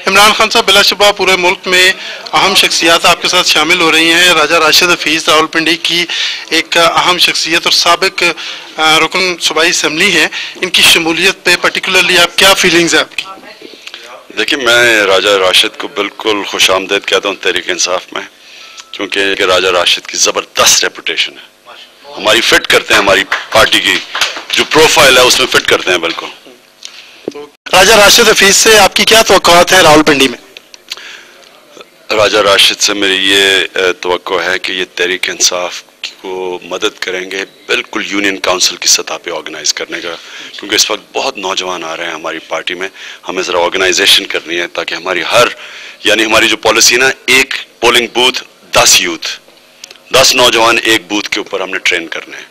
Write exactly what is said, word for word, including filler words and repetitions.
इमरान खान साहब, बिलाशुबा पूरे मुल्क में अहम शख्सियात आपके साथ शामिल हो रही हैं। राजा राशिद हफीज़ रावलपिंडी की एक अहम शख्सियत और साबिक रुकन सूबाई असम्बली हैं, इनकी शमूलियत पे पर्टिकुलरली आप क्या फीलिंग्स है आपकी? देखिए, मैं राजा राशिद को बिल्कुल खुश आमदेद कहता हूँ तहरीक इंसाफ में, क्योंकि राजा राशिद की ज़बरदस्त रेपुटेशन है। हमारी फिट करते हैं, हमारी पार्टी की जो प्रोफाइल है उसमें फिट करते हैं बिल्कुल। तो राजा राशिद हफीज से आपकी क्या तवक्कुआत है रावलपिंडी में? राजा राशिद से मेरी ये तवक्को है कि ये तहरीक इंसाफ को मदद करेंगे बिल्कुल यूनियन काउंसिल की सतह पे ऑर्गेनाइज करने का, क्योंकि इस वक्त बहुत नौजवान आ रहे हैं हमारी पार्टी में। हमें ज़रा ऑर्गेनाइजेशन करनी है ताकि हमारी हर यानी हमारी जो पॉलिसी ना, एक पोलिंग बूथ दस यूथ, दस नौजवान एक बूथ के ऊपर हमने ट्रेन करने हैं।